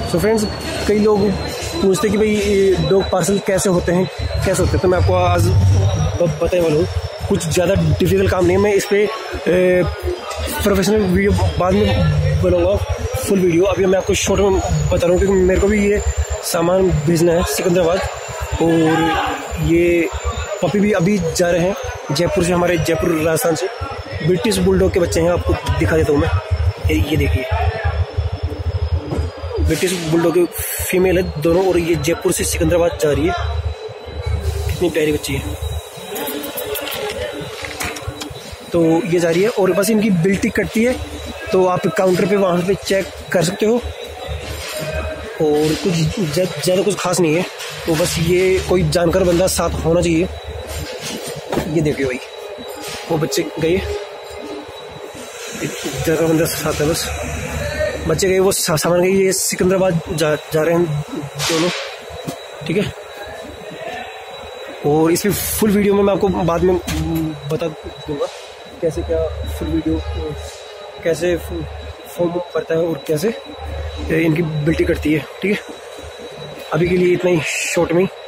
So friends, कई लोग पूछते कि भाई डॉग पार्सल कैसे होते हैं, तो मैं आपको आज बताने वाला हूँ। कुछ ज़्यादा डिफिकल्ट काम नहीं है। मैं इस पर प्रोफेशनल वीडियो बाद में बनाऊँगा, फुल वीडियो। अभी मैं आपको शॉर्ट में बता रहा हूँ क्योंकि मेरे को भी ये सामान भेजना है सिकंदराबाद, और ये पपी भी अभी जा रहे हैं जयपुर से, हमारे जयपुर राजस्थान से। ब्रिटिश बुलडॉग के बच्चे हैं, आपको दिखा देता हूँ मैं। ये देखिए, ब्रिटिश बुलडॉग फीमेल है दोनों, और ये जयपुर से सिकंदराबाद जा रही है। कितनी प्यारी बच्ची है। तो ये जा रही है, और बस इनकी बिल्टी कटती है तो आप काउंटर पे वहाँ पे चेक कर सकते हो, और कुछ ज़्यादा कुछ खास नहीं है। तो बस ये कोई जानकार बंदा साथ होना चाहिए। ये देखिए भाई, वो बच्चे गए, जानकार बंदा साथ है, बस बच्चे गए, वो सामान गए। ये सिकंदराबाद जा रहे हैं दोनों, ठीक है। और इसकी फुल वीडियो में मैं आपको बाद में बता दूंगा कैसे क्या फुल वीडियो कैसे फॉर्म करता है और कैसे इनकी बिल्टी करती है, ठीक है। अभी के लिए इतना ही शॉर्ट में।